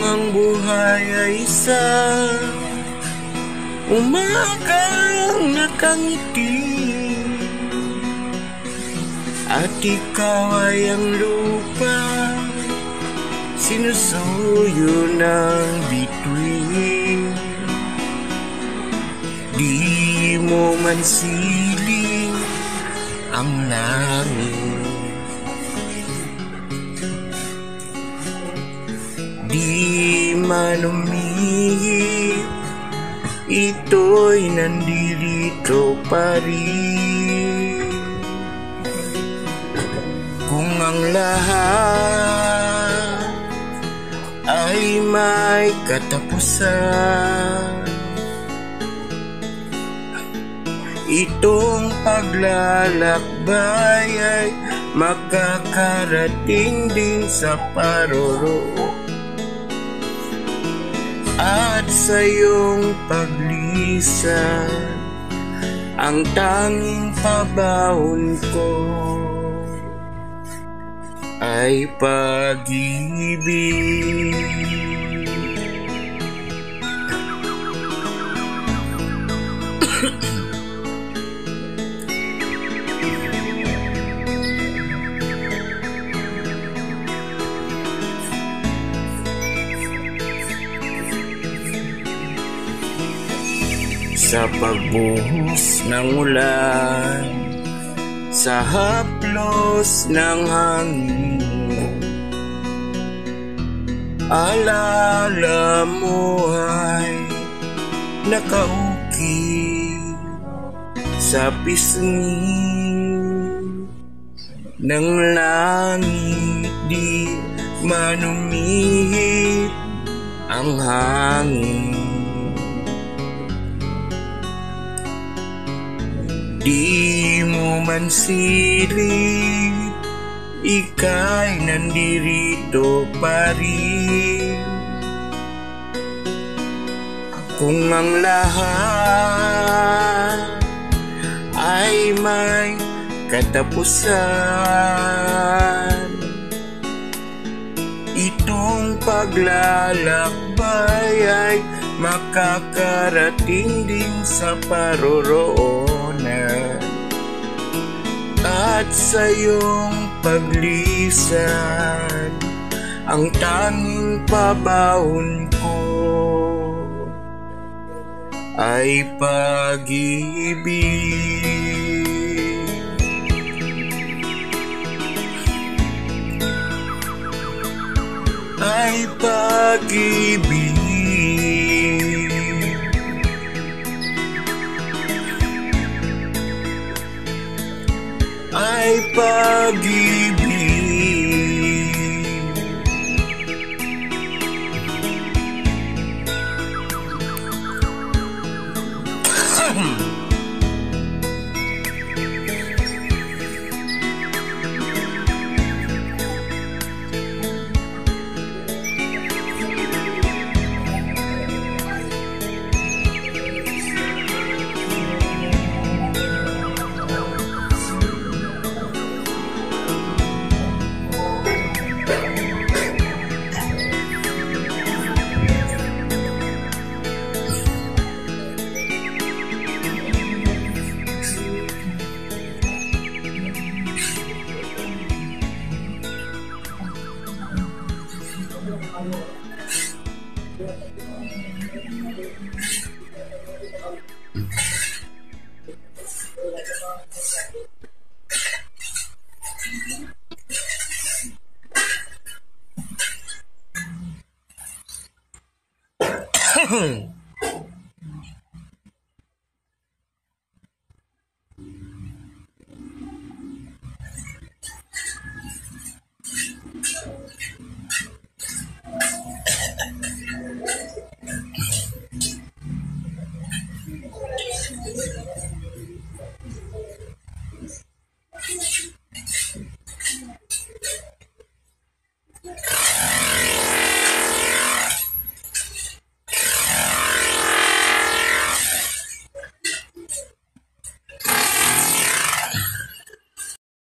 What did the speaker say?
Ang buhay ay isang umagang nakangiti, at ikaw ay ang lupa, sinusuyo ng bituin. Di mo man siling ang langit, di man umihip, ito'y nandirito pa rin. Kung ang lahat ay may katapusan, itong paglalakbay ay makakarating din sa paroroon. At sa iyong paglisan, ang tanging pabaon ko ay pag-ibig. Sa pagbuhos ng ulan, sa haplos ng hangin, alala mo ay nakaukit sa pisngi ng langit. Di man umihip ang hangin, di mo man silip, ika'y nandirito pa rin. Kung ang lahat ay may katapusan, itong paglalakbay ay makakarating din sa paroroonan. At sa iyong paglisan, ang tanging pabaon ko ay pag-ibig. Ay pag-ibig. Ay pag-ibig.